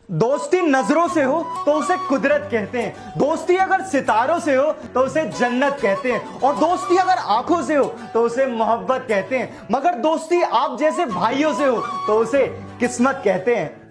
दोस्ती नजरों से हो तो उसे कुदरत कहते हैं, दोस्ती अगर सितारों से हो तो उसे जन्नत कहते हैं, और दोस्ती अगर आंखों से हो तो उसे मोहब्बत कहते हैं, मगर दोस्ती आप जैसे भाइयों से हो तो उसे किस्मत कहते हैं।